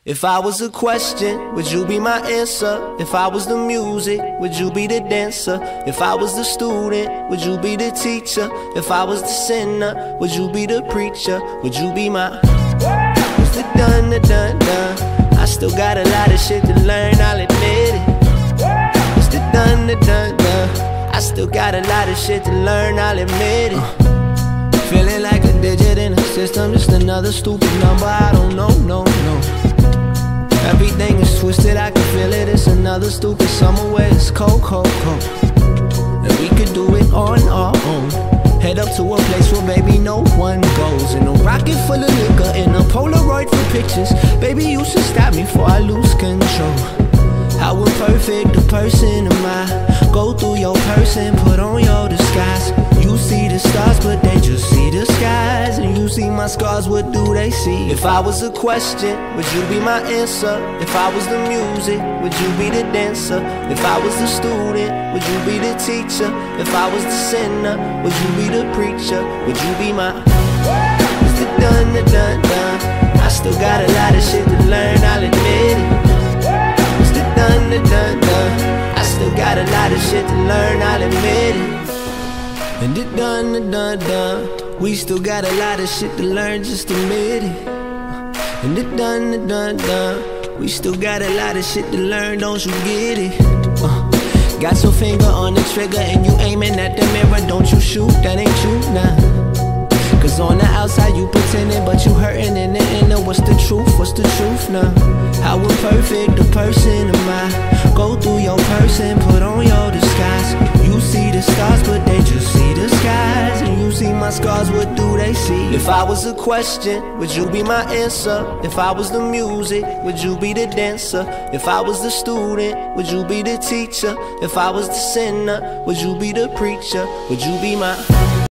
If I was a question, would you be my answer? If I was the music, would you be the dancer? If I was the student, would you be the teacher? If I was the sinner, would you be the preacher? Would you be my What's the done, the done, done? I still got a lot of shit to learn, I'll admit it. What's the done, the done, done? I still got a lot of shit to learn, I'll admit it. Feeling like a digit in a system, just another stupid number, I don't know, no. Everything is twisted, I can feel it. It's another stupid summer where it's cold. And we could do it on our own. Head up to a place where baby no one goes. In a rocket full of liquor, in a Polaroid for pictures. Baby, you should stop me before I lose control. How imperfect a person am I? Go through your person, put on your disguise. You see the stars, but they just see the skies. And you see my scars, what do they see? If I was a question, would you be my answer? If I was the music, would you be the dancer? If I was the student, would you be the teacher? If I was the sinner, would you be the preacher? Would you be my What's the done, the done, done? I still got a lot of shit to learn, I'll admit it. What's the done, the done, done? I still got a lot of shit to learn, I'll admit it. And it done, the done, done. We still got a lot of shit to learn, just admit it. And it done, the done, done. We still got a lot of shit to learn, don't you get it? Got your finger on the trigger and you aiming at the mirror, don't you shoot, that ain't you, nah. Cause on the outside you pretending, but you hurting in the inner. What's the truth now? How imperfect a person am I? Go through your person, put on your disguise. You see the stars, but they just see the skies. And you see my scars, what do they see? If I was a question, would you be my answer? If I was the music, would you be the dancer? If I was the student, would you be the teacher? If I was the sinner, would you be the preacher? Would you be my